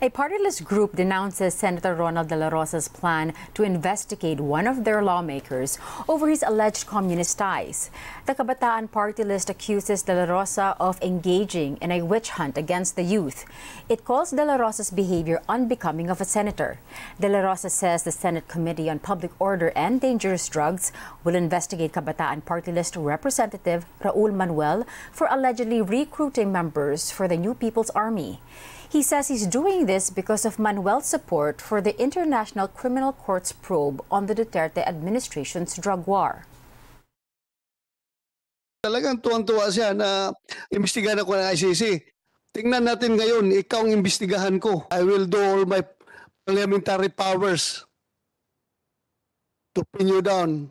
A partyless group denounces Senator Ronald De La Rosa's plan to investigate one of their lawmakers over his alleged communist ties. The Kabataan party list accuses De La Rosa of engaging in a witch hunt against the youth. It calls De La Rosa's behavior unbecoming of a senator. De La Rosa says the Senate Committee on Public Order and Dangerous Drugs will investigate Kabataan party list representative Raul Manuel for allegedly recruiting members for the New People's Army. He says he's doing this because of Manuel's support for the International Criminal Court's probe on the Duterte administration's drug war. Talagang tuwang-tuwa siya na imbestigahan ako ng ICC. Tingnan natin ngayon, ikaw ang imbestigahan ko. I will do all my parliamentary powers to pin you down.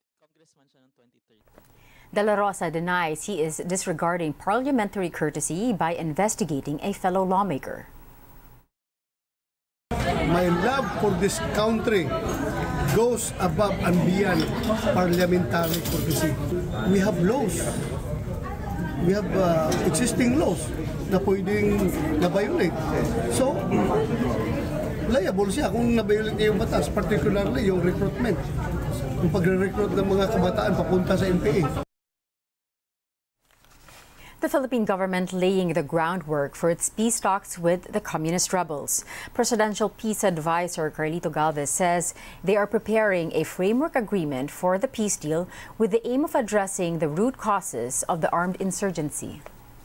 De La Rosa denies he is disregarding parliamentary courtesy by investigating a fellow lawmaker. My love for this country goes above and beyond parliamentary courtesy. We have laws. We have existing laws na pwedeng na-violate. So, liable siya kung na-violate niya yung batas, particularly yung recruitment. Yung pagre-recruit ng mga kabataan papunta sa NPA. The Philippine government laying the groundwork for its peace talks with the communist rebels. Presidential Peace Advisor Carlito Galvez says they are preparing a framework agreement for the peace deal with the aim of addressing the root causes of the armed insurgency.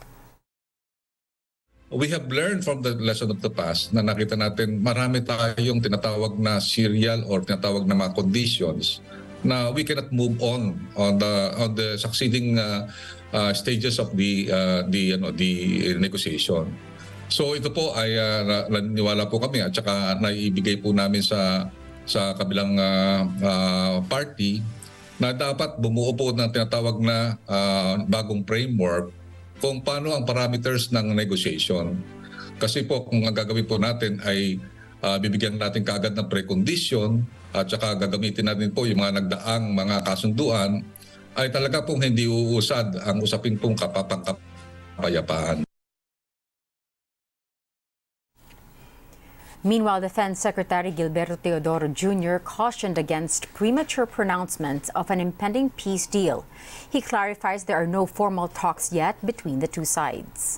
We have learned from the lesson of the past na nakita natin marami tayong tinatawag na serial or tinatawag na mga conditions na we cannot move on the succeeding stages of the negotiation. So ito po ay naniniwala po kami at saka naibigay po namin sa kabilang party na dapat bumuo po ng tinatawag na bagong framework kung paano ang parameters ng negotiation. Kasi po kung ang gagawin po natin ay bibigyan natin kaagad ng precondition at saka gagamitin natin po yung mga nagdaang mga kasunduan ay talaga pong hindi uusad ang usapin pong kapayapaan. Meanwhile, Defense Secretary Gilberto Teodoro Jr. cautioned against premature pronouncements of an impending peace deal. He clarifies there are no formal talks yet between the two sides.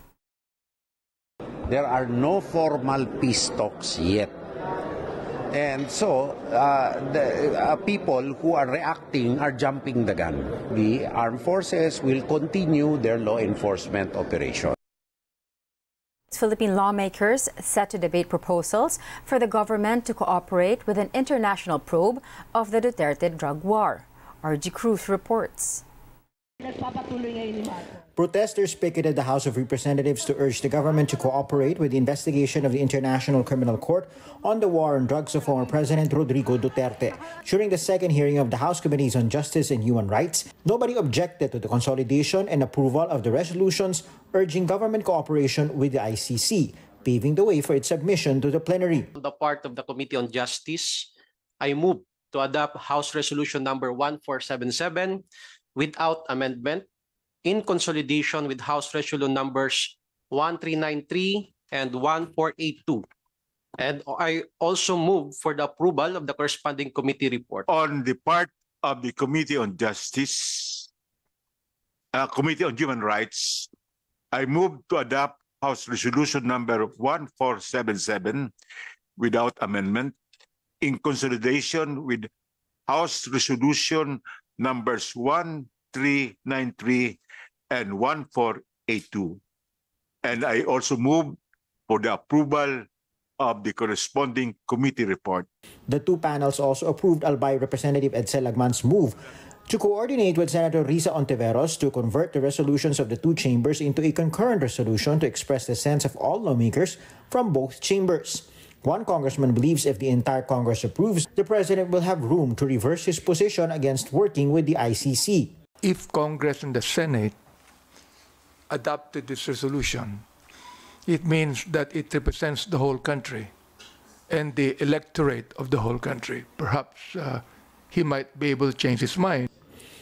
There are no formal peace talks yet. And so, the people who are reacting are jumping the gun. The armed forces will continue their law enforcement operation. Philippine lawmakers set to debate proposals for the government to cooperate with an international probe of the Duterte drug war. RG Cruz reports. Protesters picketed the House of Representatives to urge the government to cooperate with the investigation of the International Criminal Court on the war on drugs of former President Rodrigo Duterte. During the second hearing of the House Committees on Justice and Human Rights, nobody objected to the consolidation and approval of the resolutions urging government cooperation with the ICC, paving the way for its submission to the plenary. On the part of the Committee on Justice, I move to adopt House Resolution number 1477 without amendment, in consolidation with House Resolution numbers 1393 and 1482. And I also move for the approval of the corresponding committee report. On the part of the Committee on Justice, Committee on Human Rights, I move to adopt House Resolution number 1477 without amendment, in consolidation with House Resolution numbers 1393 and 1482. And I also move for the approval of the corresponding committee report. The two panels also approved Albay Representative Edsel Lagman's move to coordinate with Senator Risa Ontiveros to convert the resolutions of the two chambers into a concurrent resolution to express the sense of all lawmakers from both chambers. One congressman believes if the entire Congress approves, the president will have room to reverse his position against working with the ICC. If Congress and the Senate adopted this resolution, it means that it represents the whole country and the electorate of the whole country. Perhaps he might be able to change his mind.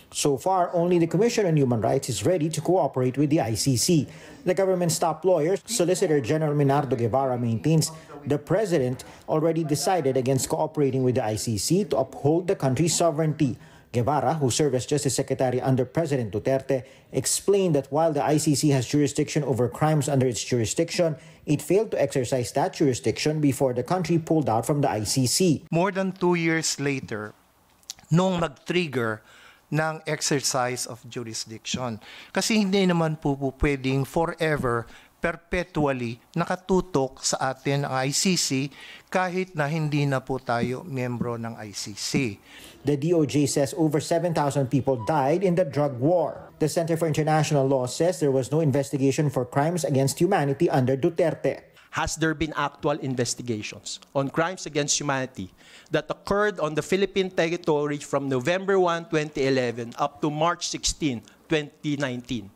So far, only the Commission on Human Rights is ready to cooperate with the ICC. The government's top lawyer, Solicitor General Minardo Guevara, maintains the president already decided against cooperating with the ICC to uphold the country's sovereignty. Guevara, who served as Justice Secretary under President Duterte, explained that while the ICC has jurisdiction over crimes under its jurisdiction, it failed to exercise that jurisdiction before the country pulled out from the ICC. More than 2 years later, nung mag-trigger ng exercise of jurisdiction. Kasi hindi naman po pwedeng forever, perpetually nakatutok sa atin ang ICC kahit na hindi na po tayo miyembro ng ICC. The DOJ says over 7,000 people died in the drug war. The Center for International Law says there was no investigation for crimes against humanity under Duterte. Has there been actual investigations on crimes against humanity that occurred on the Philippine territory from November 1, 2011 up to March 16, 2019?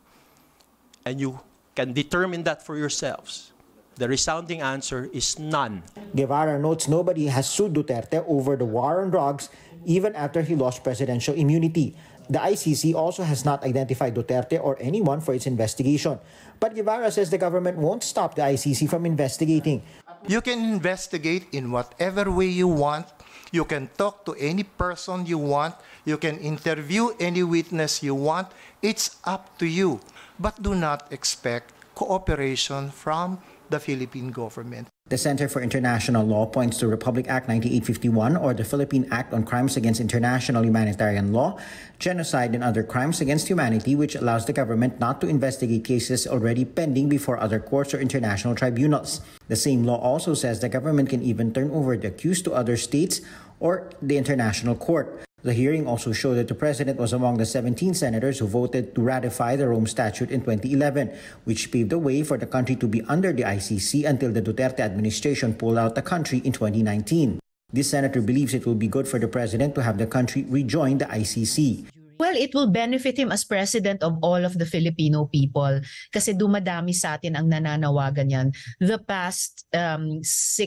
And you can determine that for yourselves. The resounding answer is none. Guevara notes nobody has sued Duterte over the war on drugs even after he lost presidential immunity. The ICC also has not identified Duterte or anyone for its investigation. But Guevara says the government won't stop the ICC from investigating. You can investigate in whatever way you want. You can talk to any person you want. You can interview any witness you want. It's up to you. But do not expect cooperation from the Philippine government. The Center for International Law points to Republic Act 9851 or the Philippine Act on Crimes Against International Humanitarian Law, genocide and other crimes against humanity, which allows the government not to investigate cases already pending before other courts or international tribunals. The same law also says the government can even turn over the accused to other states or the International Court. The hearing also showed that the president was among the 17 senators who voted to ratify the Rome Statute in 2011, which paved the way for the country to be under the ICC until the Duterte administration pulled out the country in 2019. This senator believes it will be good for the president to have the country rejoin the ICC. Well, it will benefit him as president of all of the Filipino people kasi dumadami sa atin ang nananawagan yan the past 6-7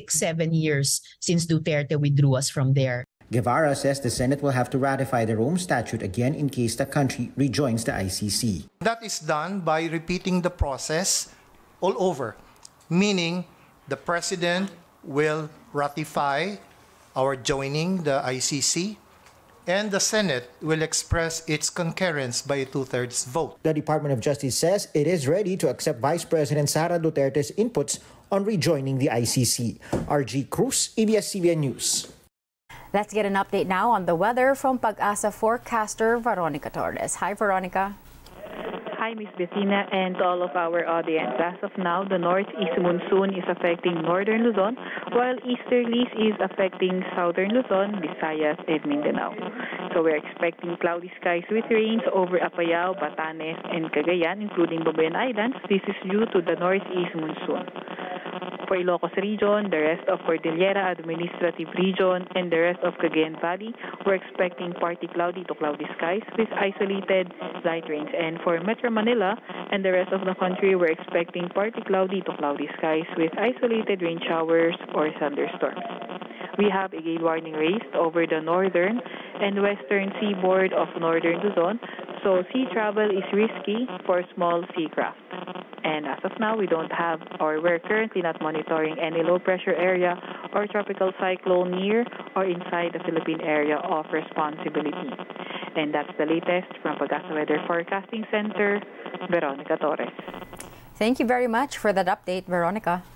years since Duterte withdrew us from there. Guevara says the Senate will have to ratify the Rome Statute again in case the country rejoins the ICC. That is done by repeating the process all over, meaning the president will ratify our joining the ICC and the Senate will express its concurrence by a 2/3 vote. The Department of Justice says it is ready to accept Vice President Sara Duterte's inputs on rejoining the ICC. RG Cruz, ABS-CBN News. Let's get an update now on the weather from Pag-asa forecaster Veronica Torres. Hi, Veronica. Hi, Ms. Bettina, and to all of our audience. As of now, the northeast monsoon is affecting northern Luzon, while easterlies is affecting southern Luzon, Visayas, and Mindanao. So we're expecting cloudy skies with rains over Apayao, Batanes, and Cagayan, including Babuyan Islands. This is due to the northeast monsoon. For Ilocos Region, the rest of Cordillera Administrative Region, and the rest of Cagayan Valley, we're expecting partly cloudy to cloudy skies with isolated light rains. And for Metro Manila and the rest of the country, we're expecting partly cloudy to cloudy skies with isolated rain showers or thunderstorms. We have a gale warning raised over the northern and western seaboard of northern Luzon, so sea travel is risky for small sea craft. And as of now, we don't have, or we're currently not monitoring any low-pressure area or tropical cyclone near or inside the Philippine area of responsibility. And that's the latest from Pag-asa Weather Forecasting Center, Veronica Torres. Thank you very much for that update, Veronica.